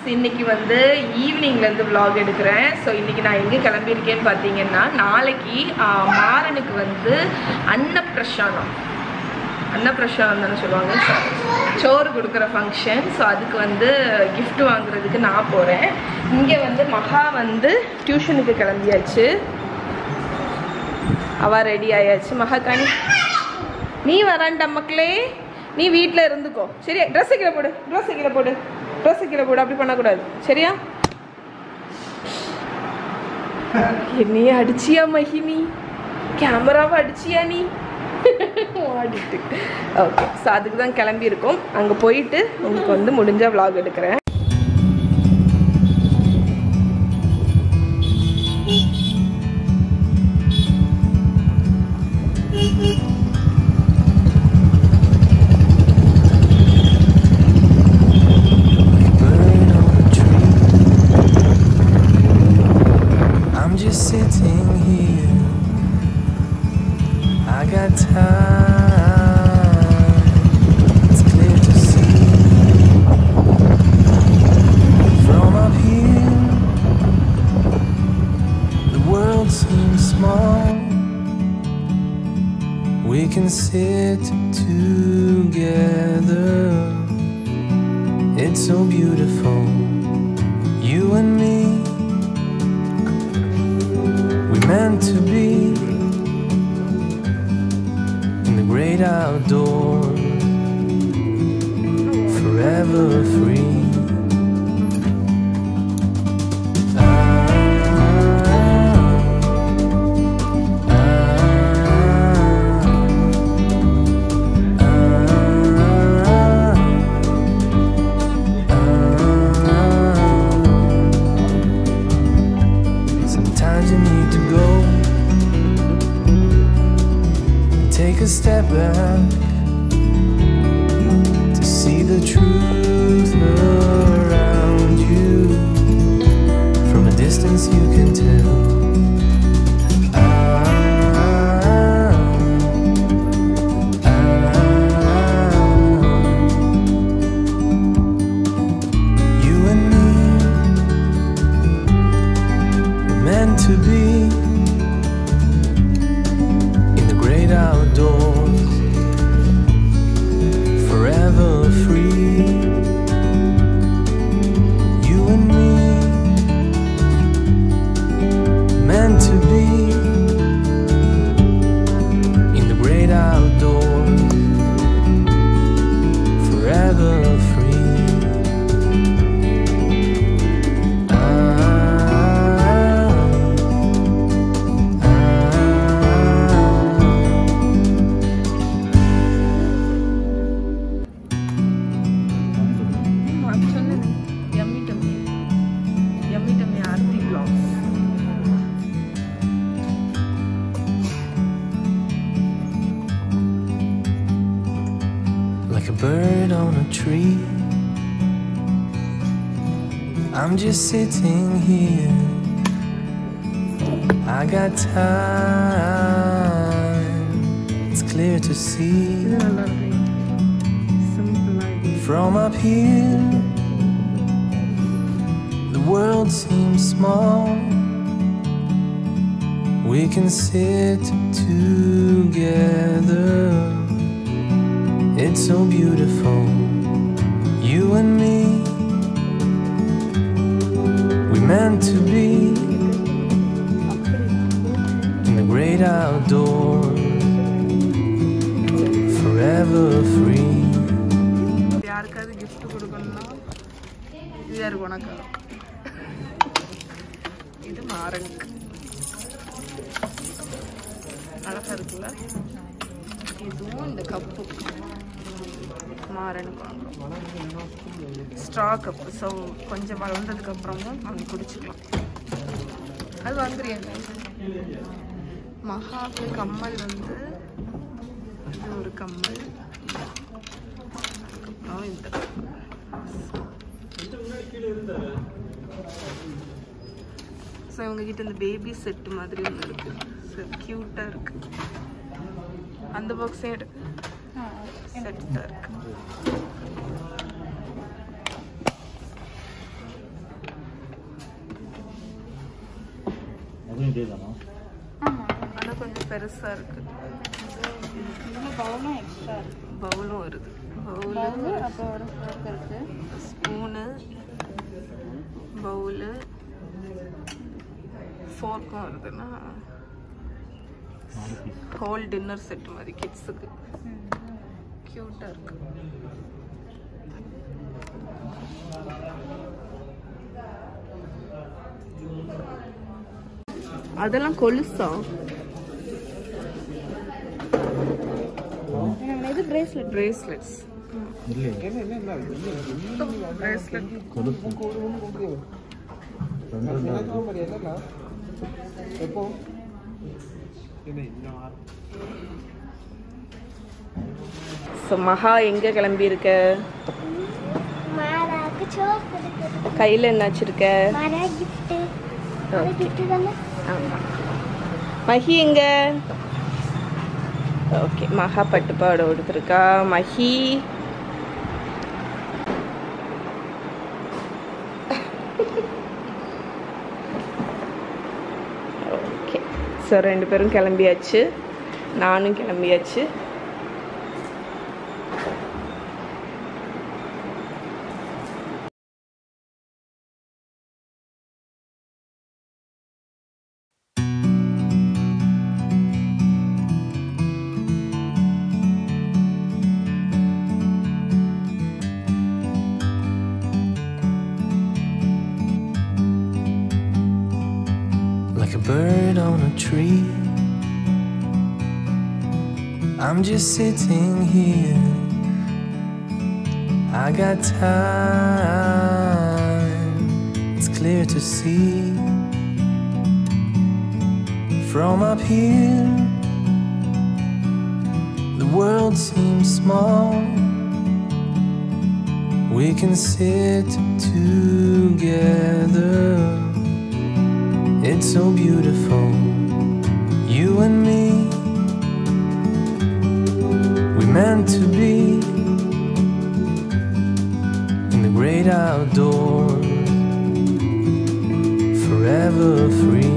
இன்னைக்கு வந்து ஈவினிங்லேருந்து vlog எடுக்கிறேன். ஸோ இன்றைக்கி நான் எங்கே கிளம்பியிருக்கேன்னு பார்த்தீங்கன்னா, நாளைக்கு மாறனுக்கு வந்து அன்னப்பிரசாதம் தானே சொல்லுவாங்க, சோறு கொடுக்குற ஃபங்க்ஷன். ஸோ அதுக்கு வந்து gift வாங்குறதுக்கு நான் போகிறேன். இங்கே வந்து மகா வந்து டியூஷனுக்கு கிளம்பியாச்சு, அவள் ரெடி ஆயாச்சு. மகாக்காணி நீ வரான்டா மக்களே, நீ வீட்டில் இருந்துக்கோ சரியா? ட்ரெஸ்ஸு கீழே போடு, அப்படி பண்ணக்கூடாது சரியா? என்னையே அடிச்சியா மகினி? கேமராவை அடிச்சியா நீ? ஆடிட்டு ஓகே. ஸோ அதுக்கு தான் கிளம்பியிருக்கோம். அங்கே போயிட்டு உங்களுக்கு வந்து முடிஞ்ச vlog எடுக்கிறேன். Sitting here, I got time. It's clear to see from up here. The world seems small. We can sit together. It's so beautiful, you and me. Meant to be in the great outdoors, forever free. Sometimes you need to go, take a step back to see the truth around you. From a distance you can tell. You and me were meant to be outdoors, forever free. You and me, meant to be in the great outdoors, forever free. Like a bird on a tree, I'm just sitting here. I got time, it's clear to see. From up here, the world seems small. We can sit together. It's so beautiful, you and me. We meant to be in the great outdoors, forever free. யாருக்காவது gift கொடுக்கணும்னா இது யாரு உனக்கு? இது மாறனுக்கு அழகா இருக்குல்ல? இதுவும் இந்த கப்பு மாறனுக்கு வாங்குறோம். Straw cup. ஸோ கொஞ்சம் வளர்ந்ததுக்கு அப்புறமும் அவங்க குடிச்சுக்கலாம். அது வாங்குறியா? மகாக்கு கம்மல் வந்து இது ஒரு கம்மல், அதுக்கப்புறம் இந்த ஸோ இவங்ககிட்ட இந்த பேபி செட்டு மாதிரி ஒன்று இருக்குது. ஸோ க்யூட்டாக இருக்குது. அந்த பாக்ஸே எடு, செட் தான் இருக்குது. இதேதானா? ஆமாம். ஆனால் கொஞ்சம் பெருசாக இருக்குது. இதில் பவுலும் எக்ஸ்ட்ரா இருக்குது. பவுலும் வருது. பவுலு, அப்புறம் ஒரு ஃபோர்க் இருக்குது. ஸ்பூனு, பவுலு, ஃபோர்க்கும் வருதுன்னா ஹோல் டின்னர் செட் மாதிரி கிட்ஸுக்கு க்யூட்டாக இருக்கு. அதெல்லாம் கொலுசா? இது பிரேஸ்லெட். பிரேஸ்லெட்ஸ். இல்லையே. பிரேஸ்லெட். கொலுசு. ஸோ மகா எங்கே கிளம்பியிருக்க? மாராக்கு சோப் இருக்குது. கையில் என்ன வச்சிருக்க? மாரா கிஃப்ட்டு. அது கிஃப்ட்டு தானே? ஆமாம். மஹி எங்க? ஓகே, மகா பட்டுப்பாவோட கொடுத்துருக்கா. மஹி ஓகே. ஸோ 2 பேரும் கிளம்பியாச்சு, நானும் கிளம்பியாச்சு. Like a bird on a tree, I'm just sitting here. I got time, it's clear to see. From up here, the world seems small. We can sit together. It's so beautiful, you and me. We meant to be in the great outdoors, forever free.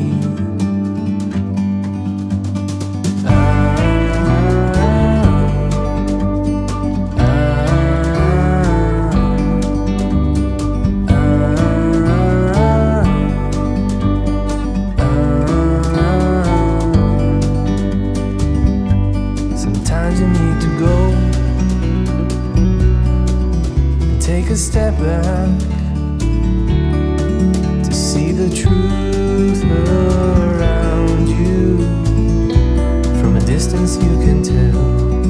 Take a step back to see the truth around you. From a distance you can tell.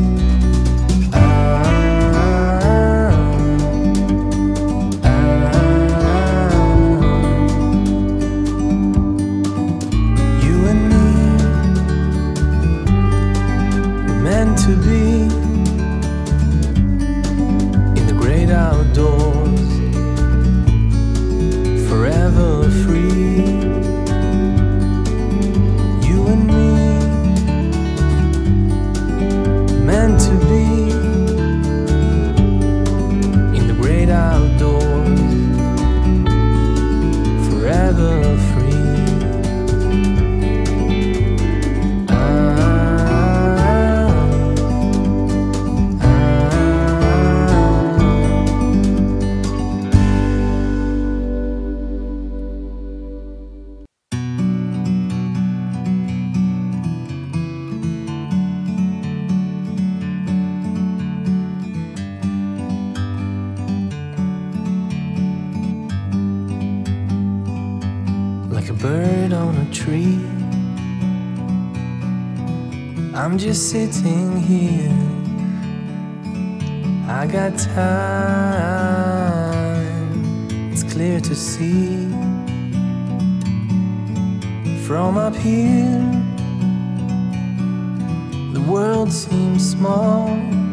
You and me were meant to be outdoors, forever free. You and me, meant to be in the great outdoors, forever free. Like a bird on a tree, I'm just sitting here. I got time, it's clear to see. From up here, the world seems small.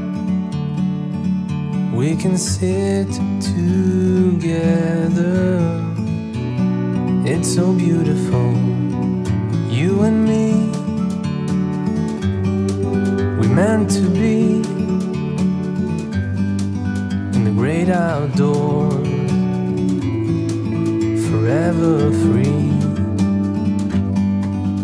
We can sit together. It's so beautiful, you and me. We meant to be in the great outdoors, forever free.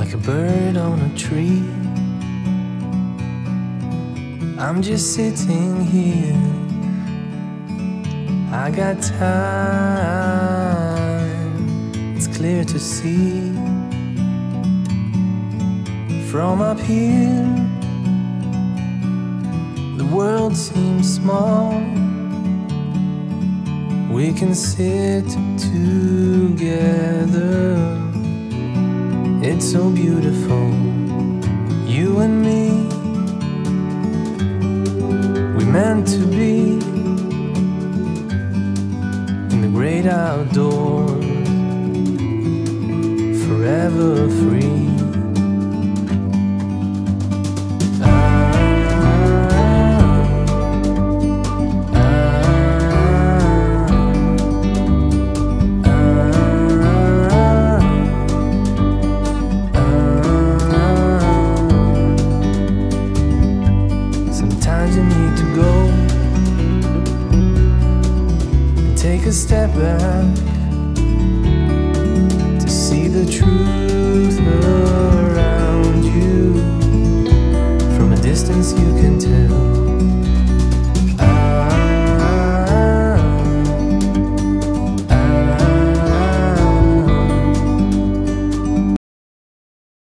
like a bird on a tree. I'm just sitting here, I got time, it's clear to see. From up here, the world seems small. We can sit together, it's so beautiful, you and me. We meant to be in the great outdoors, forever free. Sometimes you need to go and take a step back to see the truth around you. From a distance you can tell